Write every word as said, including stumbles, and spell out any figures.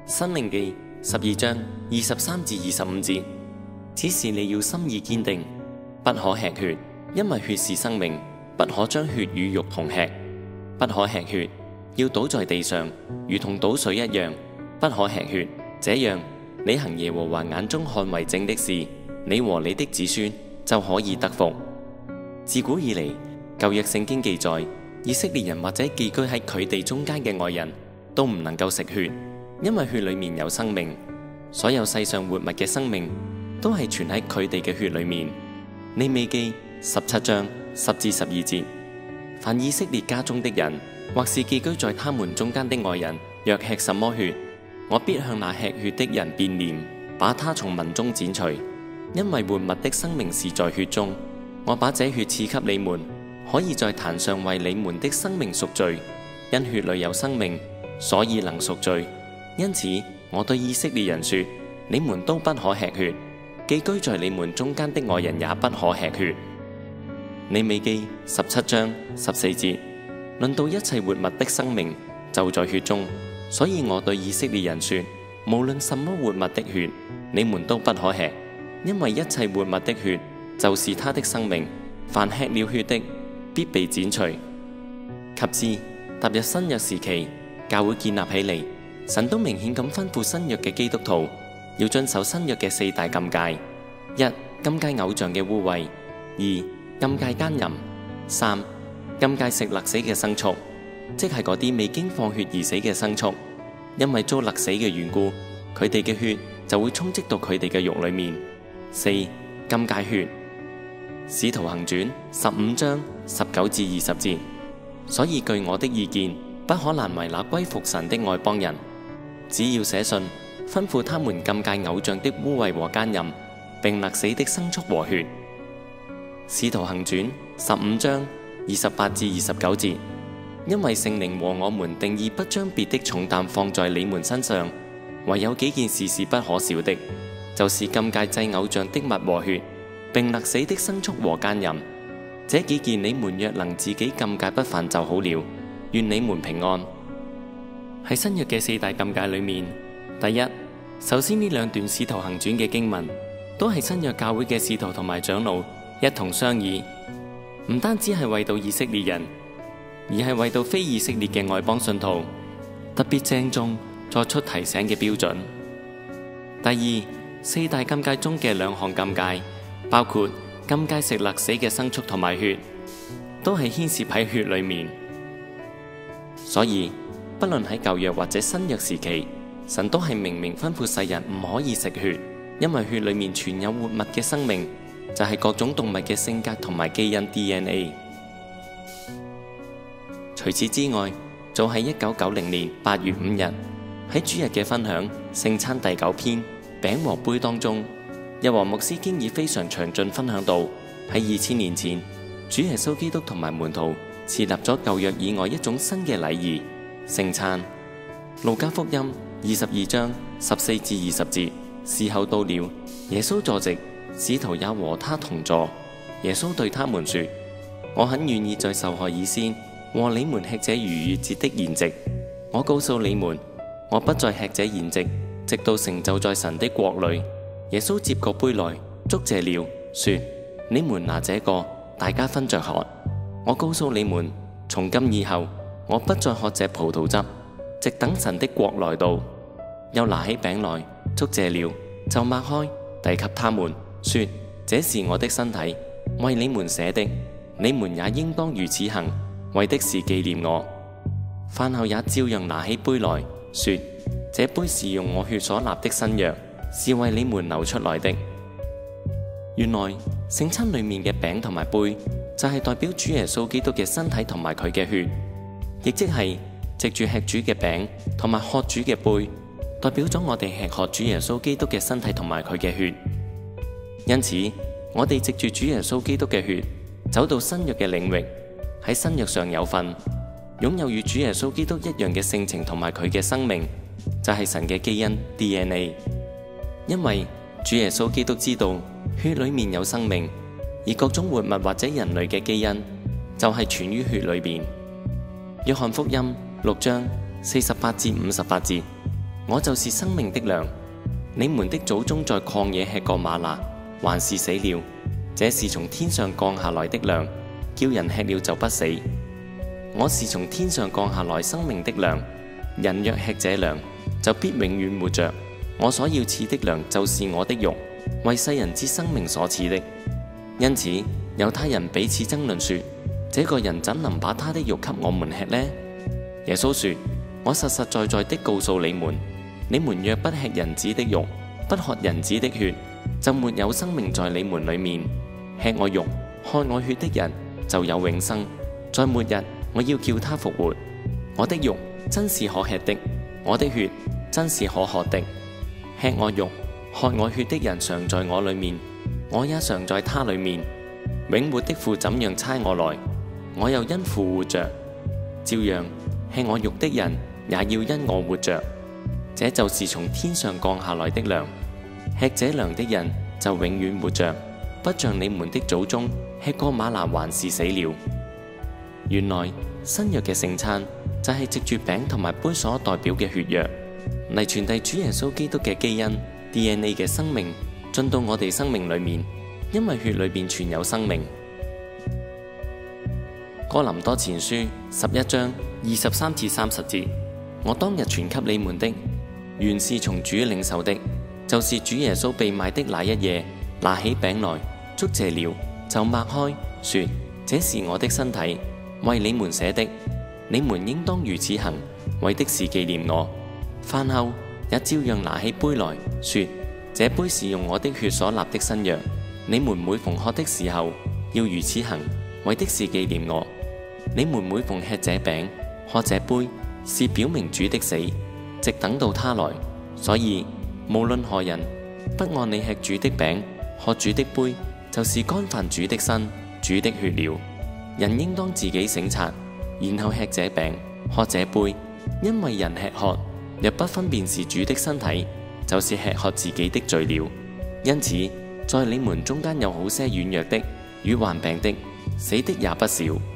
申命記十二章二十三至二十五節，此事你要心意堅定，不可吃血，因為血是生命，不可將血與肉同吃，不可吃血，要倒在地上，如同倒水一樣，不可吃血。這樣，你行耶和華眼中看為正的事，你和你的子孫就可以得福。自古以嚟，舊約聖經記載，以色列人或者寄居喺佢哋中間嘅外人都唔能夠食血，因為血裏面有生命。所有世上活物嘅生命都係存喺佢哋嘅血裏面。利未記十七章十至十二節，凡以色列家中的人，或是寄居在他們中間的外人，若吃什麼血，我必向那吃血的人變臉，把他從民中剪除，因為活物的生命是在血中。我把這血賜給你們，可以在壇上為你們的生命贖罪，因血裏有生命，所以能贖罪。因此，我對以色列人說：你們都不可吃血，寄居在你們中間的外人也不可吃血。利未記十七章十四節，論到一切活物的生命就在血中，所以我對以色列人說：無論什麼活物的血，你們都不可吃，因為一切活物的血就是他的生命，凡吃了血的，必被剪除。及至踏入新約時期，教會建立起嚟，神都明顯咁吩咐新約嘅基督徒要遵守新約嘅四大禁戒：一、禁戒偶像嘅污穢；二、禁戒奸淫；三、禁戒食勒死嘅牲畜，即係嗰啲未經放血而死嘅牲畜，因為遭勒死嘅緣故，佢哋嘅血就會充斥到佢哋嘅肉裏面。四、禁戒血。使徒行傳十五章十九至二十節，所以據我的意見，不可難為那歸服神的外邦人，只要寫信吩咐他們禁戒偶像的污穢和奸淫，並勒死的牲畜和血。使徒行傳十五章二十八至二十九節，因為聖靈和我們定義不將別的重擔放在你們身上，唯有幾件事是不可少的，就是禁戒祭偶像的物和血，並勒死的牲畜和奸淫。這幾件你們若能自己禁戒不犯就好了，願你們平安。喺新約嘅四大禁戒裏面，第一，首先呢兩段使徒行傳嘅經文都係新約教會嘅使徒同埋長老一同商議，唔單止係為到以色列人，而係為到非以色列嘅外邦信徒，特別鄭重作出提醒嘅標準。第二，四大禁戒中嘅兩項禁戒，包括禁戒食勒死嘅牲畜同埋血，都係牽涉喺血裏面。所以不論喺舊約或者新約時期，神都係明明吩咐世人唔可以食血，因為血裏面存有活物嘅生命，就係各種動物嘅性格同埋基因 D N A。 除此之外，早喺一九九零年八月五日喺主日嘅分享聖餐第九篇餅和杯當中，日華牧師經已非常詳盡分享到，喺二千年前主耶穌基督同埋門徒設立咗舊約以外一種新嘅禮儀聖餐。路加福音二十二章十四至二十節，時候到了，耶穌坐席，使徒也和他同坐。耶穌對他們說：我很願意在受害以先和你們吃這逾越節的筵席。我告訴你們，我不再吃這筵席，直到成就在神的國裏。耶穌接過杯來，祝謝了，說：你們拿這個，大家分着喝。我告訴你們，從今以後，我不再喝這葡萄汁，直等神的國來到。又拿起餅來，祝謝了，就擘開，遞給他們，說：這是我的身體，為你們捨的，你們也應當如此行，為的是紀念我。飯後也照樣拿起杯來，說：這杯是用我血所立的新約，是為你們流出來的。原來聖餐裏面嘅餅同埋杯，就係代表主耶穌基督嘅身體同埋佢嘅血，亦即係藉住吃主嘅餅同埋喝主嘅杯，代表咗我哋吃喝主耶穌基督嘅身體同埋佢嘅血。因此，我哋藉住主耶穌基督嘅血，走到新約嘅領域，喺新約上有份，擁有與主耶穌基督一樣嘅性情同埋佢嘅生命，就係神嘅基因 D N A。因為主耶穌基督知道血裏面有生命，而各種活物或者人類嘅基因就係存於血裏邊。約翰福音六章四十八至五十八節， 我就是生命的糧。你們的祖宗在曠野吃過嗎哪，還是死了。這是從天上降下來的糧，叫人吃了就不死。我是從天上降下來生命的糧，人若吃這糧，就必永遠活着。我所要賜的糧就是我的肉，為世人之生命所賜的。因此，猶太人彼此爭論說：這個人怎能把他的肉給我們吃呢？耶穌說：我實實在在的告訴你們，你們若不吃人子的肉，不喝人子的血，就沒有生命在你們裏面。吃我肉、喝我血的人就有永生，在末日我要叫他復活。我的肉真是可吃的，我的血真是可喝的。吃我肉、喝我血的人常在我裏面，我也常在他裏面。永活的父怎樣差我來，我又因父活着，照樣吃我肉的人也要因我活着。這就是從天上降下來的糧，吃這糧的人就永遠活着，不像你們的祖宗吃過嗎哪還是死了。原來新約嘅聖餐就係藉住餅同埋杯所代表嘅血約嚟傳遞主耶穌基督嘅基因 D N A 嘅生命進到我哋生命裏面，因為血裏邊存有生命。哥林多前書十一章二十三至三十節，我當日傳給你們的，原是從主領受的，就是主耶穌被賣的那一夜，拿起餅來，祝謝了，就擘開，說：這是我的身體，為你們捨的，你們應當如此行，為的是紀念我。飯後也照樣拿起杯來，說：這杯是用我的血所立的新約，你們每逢喝的時候要如此行，為的是紀念我。你們每逢吃這餅、喝這杯，是表明主的死，直等到他來。所以無論何人不按你吃主的餅、喝主的杯，就是干犯主的身、主的血了。人應當自己省察，然後吃這餅、喝這杯，因為人吃喝若不分辨是主的身體，就是吃喝自己的罪了。因此，在你們中間有好些軟弱的與患病的，死的也不少。